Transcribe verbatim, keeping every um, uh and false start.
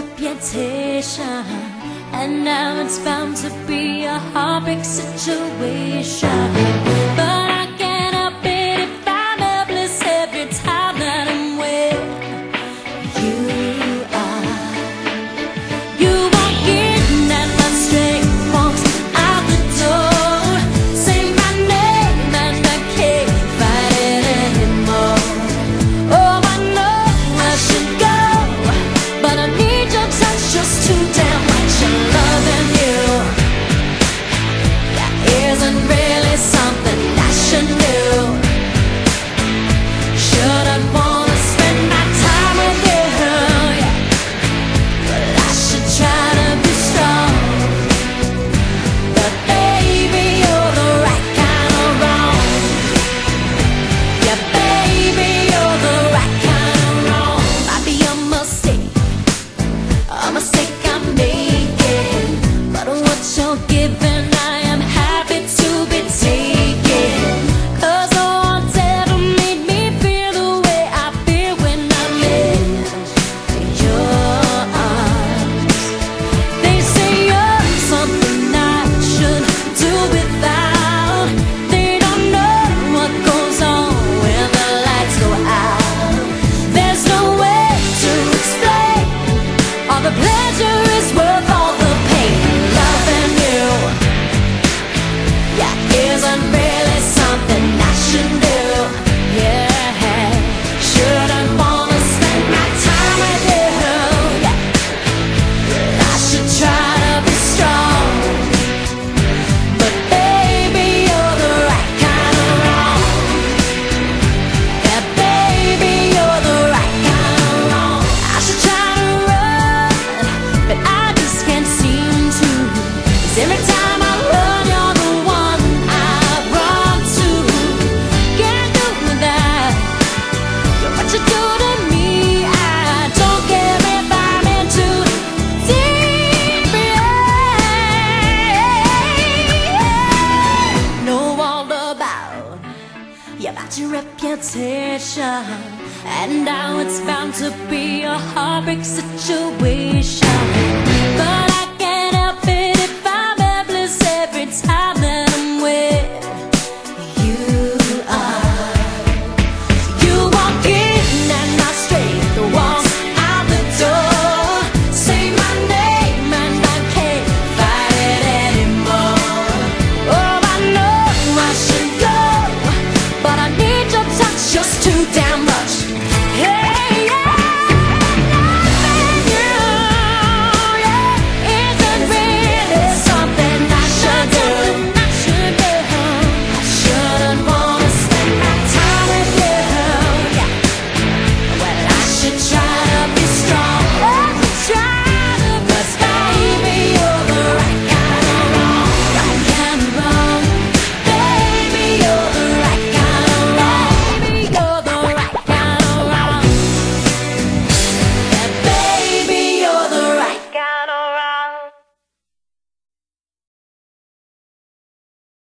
reputation, and now it's bound to be a heartbreak situation. But I can't help it if I'm helpless every time that I'm with you. Are you won't get that love straight walks out the door? Say my name and I can't fight it anymore. Oh, I know I should go, but I need your touch just too damn much. I'm loving you. That isn't really something I should do. Shouldn't wanna spend my time with you, yeah. But I should try to be strong. But baby, you're the right kind of wrong. Yeah, baby, you're the right kind of wrong. Might be a mistake, a mistake I'm making, but what you're giving I am happy to be taking. Cause no one's ever made me feel the way I feel when I'm in your arms. They say you're something I should do without. They don't know what goes on when the lights go out. There's no way to explain. All the pleasure is worth all the pain. Loving you, yeah, isn't really something I should do. Yeah, shouldn't wanna spend my time with you. Yeah, I should try to be strong. But baby, you're the right kind of wrong. Yeah, baby, you're the right kind of wrong. I should try to run, but I just can't seem to. 'Cause every time I run, you're the one I run to. Can't do that. You're what you do to me. I don't care if I'm in too deep. Yeah. Know all about, yeah, about your reputation, and now it's bound to be a heartbreak situation.